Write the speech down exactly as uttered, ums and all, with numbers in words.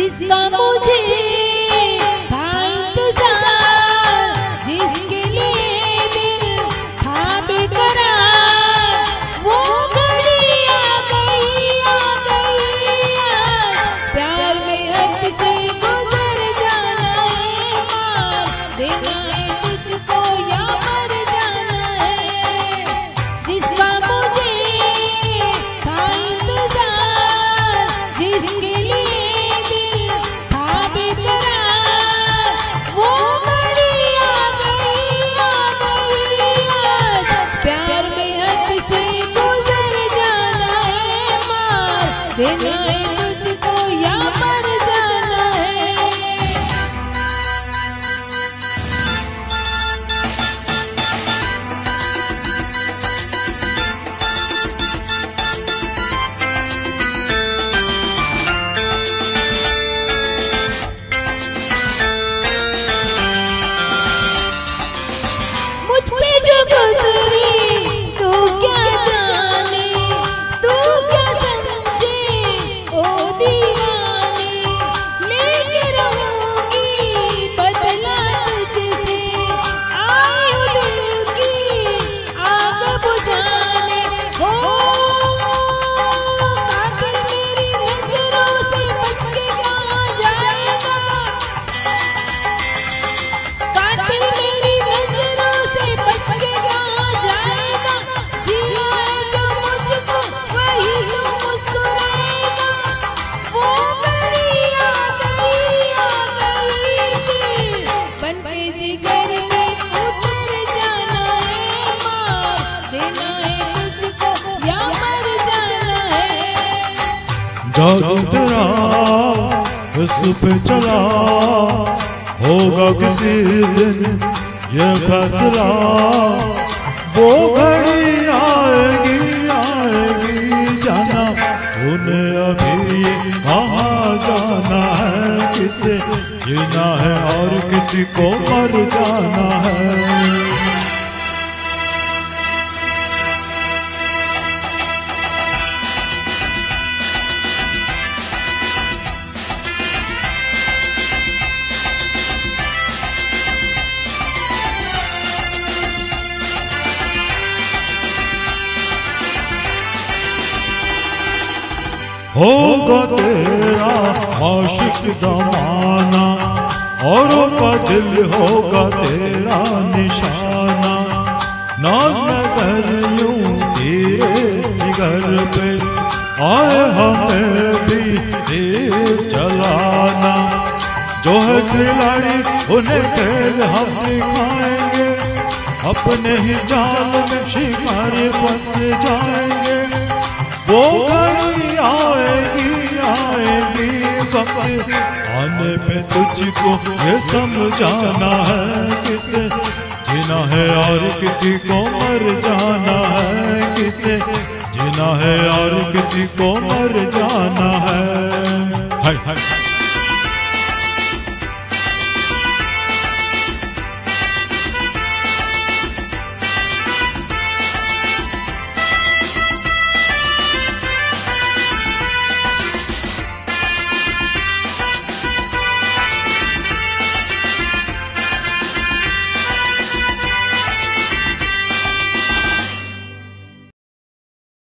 जिसका मुझे था इंतजार, जिसके लिए दिल था बेकरार, वो घड़ी आ गई आ गई आज। प्यार में हद से गुजर जाना है, मार देना है तुझको या मर जाना है। जिसका मुझे था इंतजार, जिसके लिए दिल था बेकरार, वो घड़ी आ गई आ गई आज। प्यार में हद से गुजर जाना है, मार देना है तुझको या मर जाना है। मुझ पे जो गुजरी तू क्या जाने, तू क्या समझे ओ दीवाने। लेके रहूंगी बदला तुझसे, आयु दिल की आग बुझाने। हो कातिल मेरी नजरों से बच के कहाँ जाएगा, कातिल मेरी नजरों से बच के कहाँ जाएगा। जिया है जो मुझको वही तो मुस्कुराएगा। वो घड़ी आ गई आ गई थी, बन के जिगर में उतर जाना है, मार देना है तुझको या मर जाना है। जादू तेरा किस पे चला होगा किसी दिन ये फैसला। वो घड़ी आएगी आएगी जाना, तूने अभी कहाँ जाना है। किसे जीना है और किसी को मर जाना है। होगा तेरा आशिक ज़माना, औरों का दिल होगा तेरा निशाना। नाज नजर यूं तेरे जिगर पे आए, हमें भी तीर चलाना। जो है खिलाड़ी उन्हें खेल हम दिखाएंगे, अपने ही जाल में शिकारी फंस जाएंगे। वो घड़ी आएगी आएगी वक्त आने पे तुझको ये समझाना है। किसे जीना है और किसी को मर जाना है। किसे जीना है और किसी को मर जाना है। हाय हाय